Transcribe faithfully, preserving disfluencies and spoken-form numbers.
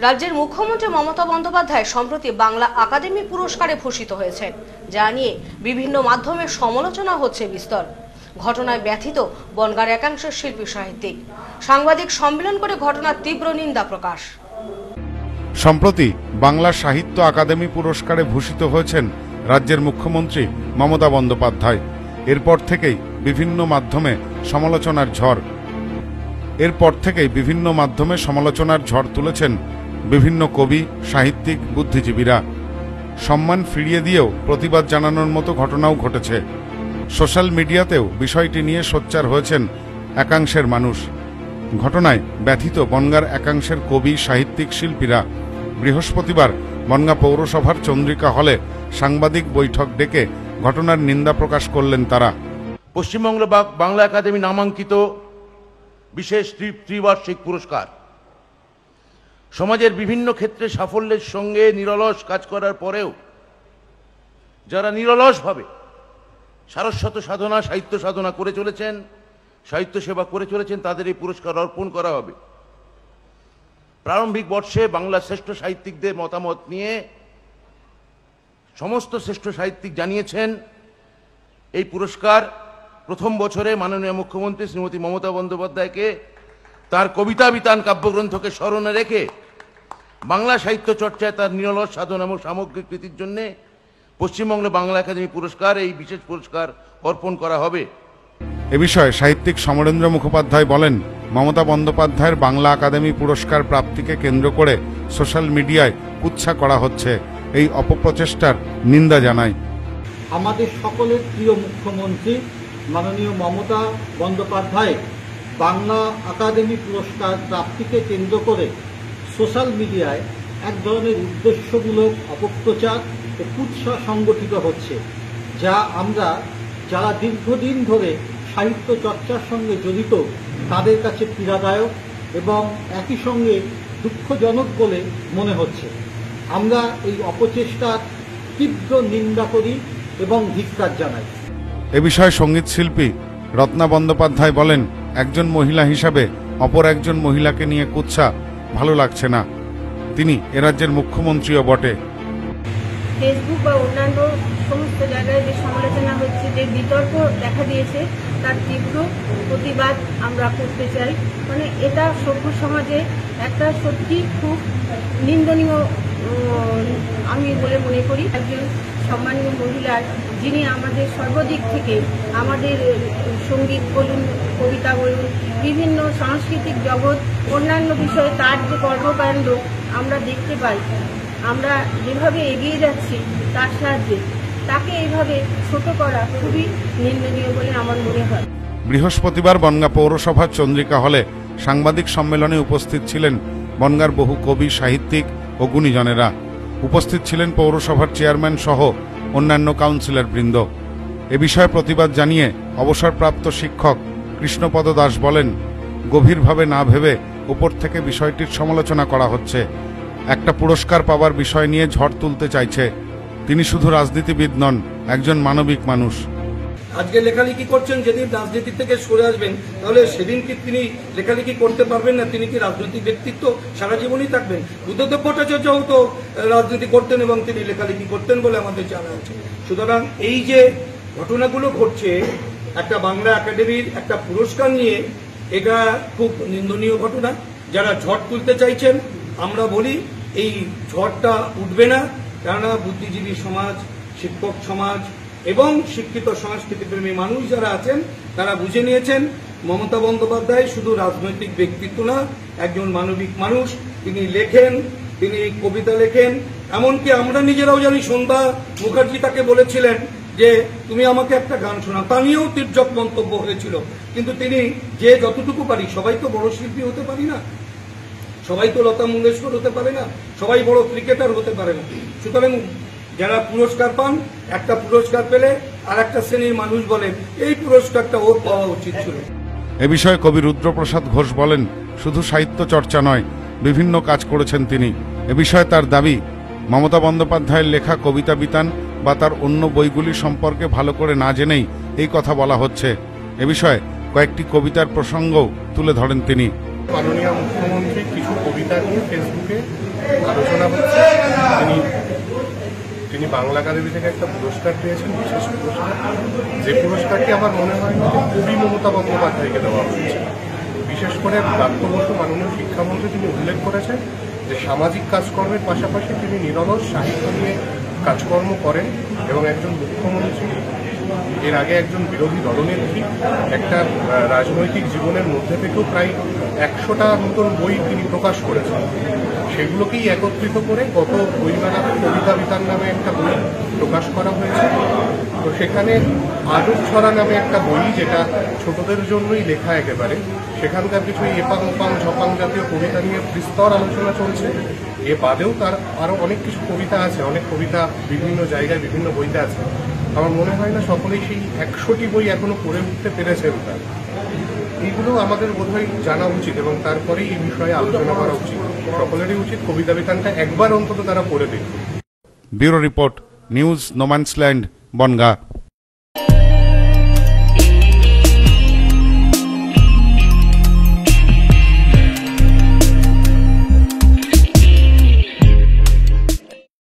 রাজ্যের মুখ্যমন্ত্রী মমতা বন্দ্যোপাধ্যায় সম্প্রতি বাংলা একাডেমি পুরস্কারে ভূষিত হয়েছেন, যা নিয়ে বিভিন্ন মাধ্যমে সমালোচনা হচ্ছে বিস্তর। ঘটনায় ব্যথিত বনগাঁর একাংশের শিল্পী সাহিত্যিক। সাংবাদিক সম্মেলন করে ঘটনার তীব্র নিন্দা প্রকাশ। সম্প্রতি বাংলা সাহিত্য একাডেমি পুরস্কারে ভূষিত হয়েছেন রাজ্যের মুখ্যমন্ত্রী মমতা বন্দ্যোপাধ্যায়। এরপর থেকেই বিভিন্ন মাধ্যমে সমালোচনার ঝড় এরপর থেকেই বিভিন্ন মাধ্যমে সমালোচনার ঝড় তুলেছেন বিভিন্ন কবি, সাহিত্যিক, বুদ্ধিজীবীরা। সম্মান ফিরিয়ে দিয়েও প্রতিবাদ জানানোর মতো ঘটনাও ঘটেছে। সোশ্যাল মিডিয়াতেও বিষয়টি নিয়ে সোচ্চার হয়েছেন একাংশের মানুষ। ঘটনায় ব্যথিত বনগাঁর একাংশের কবি, সাহিত্যিক, শিল্পীরা বৃহস্পতিবার বনগাঁ পৌরসভার চন্দ্রিকা হলে সাংবাদিক বৈঠক ডেকে ঘটনার নিন্দা প্রকাশ করলেন তারা। পশ্চিমবঙ্গ বাংলা একাডেমি নামাঙ্কিত বিশেষ ত্রিবার্ষিক পুরস্কার সমাজের বিভিন্ন ক্ষেত্রে সাফল্যের সঙ্গে নিরলস কাজ করার পরেও যারা নিরলসভাবে সারস্বত সাধনা, সাহিত্য সাধনা করে চলেছেন, সাহিত্য সেবা করে চলেছেন, তাদের এই পুরস্কার অর্পণ করা হবে। প্রারম্ভিক বর্ষে বাংলা শ্রেষ্ঠ সাহিত্যিকদের মতামত নিয়ে সমস্ত শ্রেষ্ঠ সাহিত্যিক জানিয়েছেন এই পুরস্কার প্রথম বছরে মাননীয় মুখ্যমন্ত্রী শ্রীমতী মমতা বন্দ্যোপাধ্যায়কে তার কবিতা বিতান কাব্যগ্রন্থকে স্মরণে রেখে বাংলা সাহিত্য চর্চায় তার নিরলস সাধনা এবং সামগ্রিক কৃতির জন্য পশ্চিমবঙ্গ বাংলা একাডেমি পুরস্কার, এই বিশেষ পুরস্কার অর্পণ করা হবে। এ বিষয়ে সাহিত্যিক সমরেন্দ্র মুখোপাধ্যায় বলেন, মমতা বন্দ্যোপাধ্যায়ের বাংলা একাডেমি পুরস্কার প্রাপ্তিকে কেন্দ্র করে সোশ্যাল মিডিয়ায় কুৎসা করা হচ্ছে। এই অপপ্রচেষ্টার নিন্দা জানায়। আমাদের সকলের প্রিয় মুখ্যমন্ত্রী মাননীয় মমতা বন্দ্যোপাধ্যায় বাংলা একাডেমি পুরস্কার প্রাপ্তিকে কেন্দ্র করে সোশ্যাল মিডিয়ায় এক ধরনের উদ্দেশ্যমূলক অপপ্রচার ও কুৎসা সংগঠিত হচ্ছে, যা আমরা যারা দীর্ঘদিন ধরে সাহিত্য চর্চার সঙ্গে জড়িত তাদের কাছে পীড়াদায়ক এবং একই সঙ্গে দুঃখজনক বলে মনে হচ্ছে। আমরা এই অপচেষ্টার তীব্র নিন্দা করি এবং ধিক্কার জানাই। এ বিষয়ে সঙ্গীত শিল্পী রত্না বন্দ্যোপাধ্যায় বলেন, একজন মহিলা হিসাবে অপর একজন মহিলাকে নিয়ে কুৎসা ভালো লাগছে না। তিনি এ রাজ্যের মুখ্যমন্ত্রীও বটে। ফেসবুক বা অন্যান্য সমস্ত জায়গায় যে সমালোচনা হচ্ছে, যে বিতর্ক দেখা দিয়েছে, তার তীব্র প্রতিবাদ আমরা করতে চাই। মানে এটা সভ্য সমাজে একটা সত্যি খুব নিন্দনীয় আমি বলে মনে করি। একজন সম্মানীয় মহিলার, যিনি আমাদের সর্বদিক থেকে আমাদের সঙ্গীত বলুন, কবিতা বলুন, বিভিন্ন সাংস্কৃতিক জগৎ, অন্যান্য বিষয়ে তার যে কর্মকাণ্ড আমরা দেখতে পাই, আমরা যেভাবে এগিয়ে যাচ্ছি তার সাহায্যে, তাকে এইভাবে ছোট করা খুবই নিন্দনীয় বলে আমার মনে হয়। বৃহস্পতিবার বনগাঁ পৌরসভার চন্দ্রিকা হলে সাংবাদিক সম্মেলনে উপস্থিত ছিলেন বনগাঁর বহু কবি, সাহিত্যিক ও গুণীজনেরা। উপস্থিত ছিলেন পৌরসভার চেয়ারম্যান সহ অন্যান্য কাউন্সিলর বৃন্দ। এ বিষয়ে প্রতিবাদ জানিয়ে অবসরপ্রাপ্ত শিক্ষক কৃষ্ণপদ দাস বলেন, গভীরভাবে না ভেবে উপর থেকে বিষয়টির সমালোচনা করা হচ্ছে। একটা পুরস্কার পাওয়ার বিষয় নিয়ে ঝড় তুলতে চাইছে। তিনি শুধু রাজনীতিবিদ নন, একজন মানবিক মানুষ। আজকে লেখালেখি করছেন, যেদিন রাজনীতি থেকে সরে আসবেন তাহলে সেদিন কি তিনি লেখালেখি করতে পারবেন না? তিনি কি রাজনৈতিক ব্যক্তিত্ব সারা জীবনই থাকবেন? বুদ্ধদেব ভট্টাচার্যও তো রাজনীতি করতেন এবং তিনি লেখালেখি করতেন বলে আমাদের জানা আছে। সুতরাং এই যে ঘটনাগুলো ঘটছে একটা বাংলা একাডেমির একটা পুরস্কার নিয়ে, এটা খুব নিন্দনীয় ঘটনা। যারা ঝড় তুলতে চাইছেন, আমরা বলি এই ঝড়টা উঠবে না, কেননা বুদ্ধিজীবী সমাজ, শিক্ষক সমাজ এবং শিক্ষিত সংস্কৃতিপ্রেমী মানুষ যারা আছেন তারা বুঝে নিয়েছেন মমতা বন্দ্যোপাধ্যায় শুধু রাজনৈতিক ব্যক্তিত্ব না, একজন মানবিক মানুষ। তিনি লেখেন, তিনি কবিতা লেখেন, এমনকি আমরা নিজেরাও জানি সন্ধ্যা মুখার্জি তাকে বলেছিলেন যে তুমি আমাকে একটা গান শোনাও, তা নিয়েও তির্যক মন্তব্য হয়েছিল। কিন্তু তিনি যে যতটুকু পারি, সবাই তো বড় শিল্পী হতে পারি না, সবাই তো লতা মঙ্গেশকর হতে পারে না, সবাই বড় ক্রিকেটার হতে পারে না। সুতরাং যারা পুরস্কার পান, একটা পুরস্কার পেলে আর একটা শ্রেণীর মানুষ বলেন এই পুরস্কারটা ওর পাওয়া উচিত ছিল। এ বিষয়ে কবি রুদ্রপ্রসাদ ঘোষ বলেন, শুধু সাহিত্য চর্চা নয়, বিভিন্ন কাজ করেছেন তিনি। এ বিষয়ে তার দাবি, মমতা বন্দ্যোপাধ্যায়ের লেখা কবিতা বিতান বা তার অন্য বইগুলি সম্পর্কে ভালো করে না জেনেই এই কথা বলা হচ্ছে। এ বিষয়ে কয়েকটি কবিতার প্রসঙ্গও তুলে ধরেন তিনি। মাননীয় মুখ্যমন্ত্রী কিছু কবিতা কবিতা নিয়ে ফেসবুকে আলোচনা হচ্ছে। তিনি তিনি বাংলা একাডেমি থেকে একটা পুরস্কার পেয়েছেন, বিশেষ পুরস্কার, যে পুরস্কারটি আমার মনে হয় না কবি মমতা বন্দ্যোপাধ্যায়কে দেওয়া হয়েছে। বিশেষ করে ব্রাত্য বসু মাননীয় শিক্ষামন্ত্রী তিনি উল্লেখ করেছেন যে সামাজিক কাজকর্মের পাশাপাশি তিনি নিরলস সাহিত্য নিয়ে কাজকর্ম করেন এবং একজন মুখ্যমন্ত্রী, এর আগে একজন বিরোধী দলনেত্রী, একটা রাজনৈতিক জীবনের মধ্যে থেকেও প্রায় একশোটা মতন বই তিনি প্রকাশ করেছেন। সেগুলোকেই একত্রিত করে গত বইমেলাতে কবিতা বিতান নামে একটা বই প্রকাশ করা হয়েছে। তো সেখানে আদব ছড়া নামে একটা বই, যেটা ছোটদের জন্যই লেখা একেবারে, সেখানকার কিছু এপাং ওপাং ঝপাং জাতীয় কবিতা নিয়ে বিস্তর আলোচনা চলছে। এ বাদেও তার আরও অনেক কিছু কবিতা আছে, অনেক কবিতা বিভিন্ন জায়গায় বিভিন্ন বইতে আছে। আমার মনে হয় না সকলেই সেই একশোটি বই এখনো পড়ে উঠতে পেরেছেন। তার এইগুলো আমাদের বোধহয় জানা উচিত এবং তারপরেই এই বিষয়ে আলোচনা করা উচিত। সকলেরই উচিত কবিতা বিতানটা একবার অন্তত তারা পড়ে দেখবে। Bureau report, news no man's land, Bongaon.